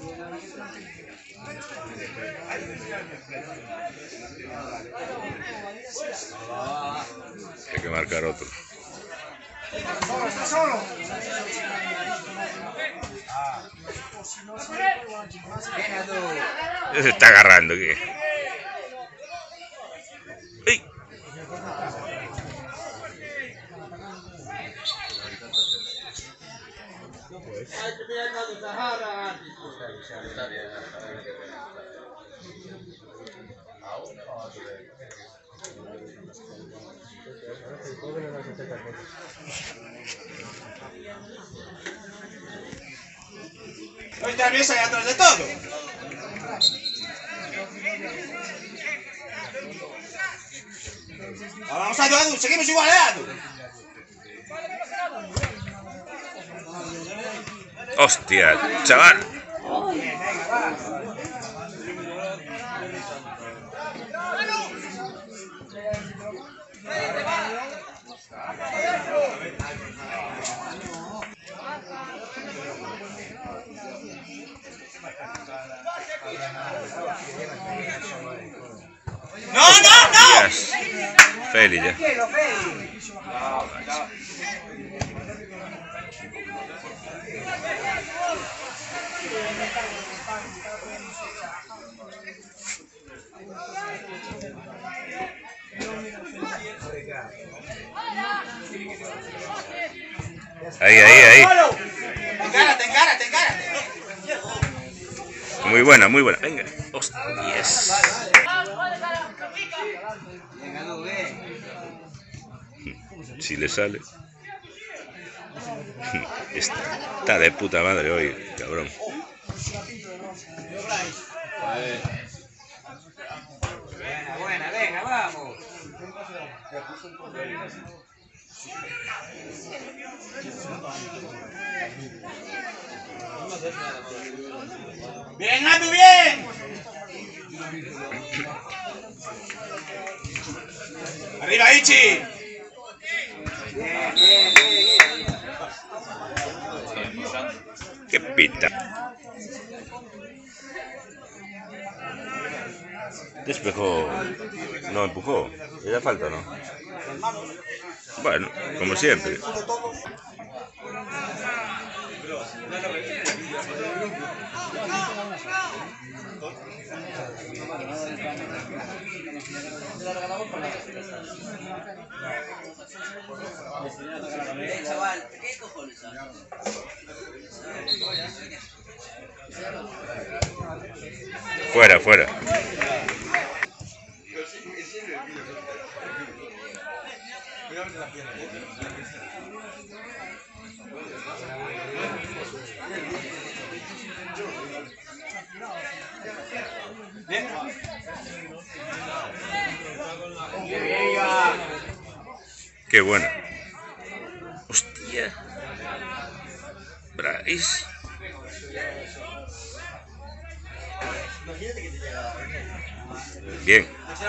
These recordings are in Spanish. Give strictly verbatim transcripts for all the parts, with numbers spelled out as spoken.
Hay que marcar otro. ¡Está solo! Se está agarrando, ¿qué? ¡Ey! Hoy también ahí atrás de todo. Ahora vamos a Edu, seguimos igual, Edu. ¡Hostia, chaval! ¡No, no, no! Feli ya. Ahí, ahí, ahí. Encárate, encárate, encárate. Muy buena, muy buena. Venga. Hostias. Si le sale. Está de puta madre hoy, cabrón. Buena, buena, venga, vamos. Bien, Atu, bien. Arriba, Ichi. Bien, bien, bien, bien. Qué pita. Despejó. No empujó. ¿Le da falta o no? Bueno, como siempre. Chaval, ¿qué cojones? Fuera, fuera. Qué buena. Hostia. Bryce. Bien.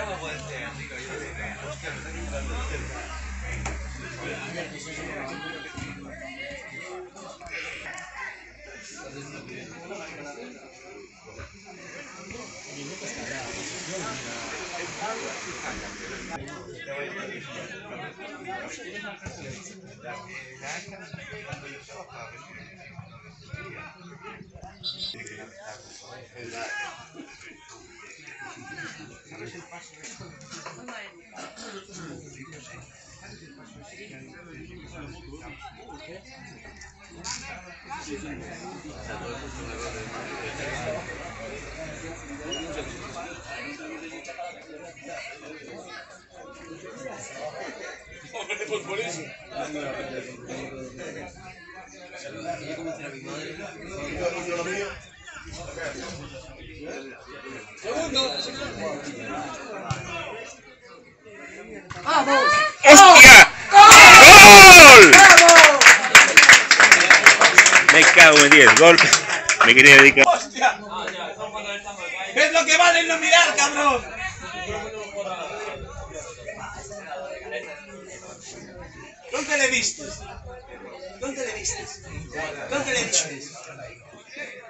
¡Vamos! ¡Hostia! ¡Gol! Me cago en diez. Gol. Me quería dedicar. ¡Hostia! ¿Ves lo que vale no mirar, cabrón? ¿Dónde le vistes? ¿Dónde le vistes? ¿Dónde le vistes?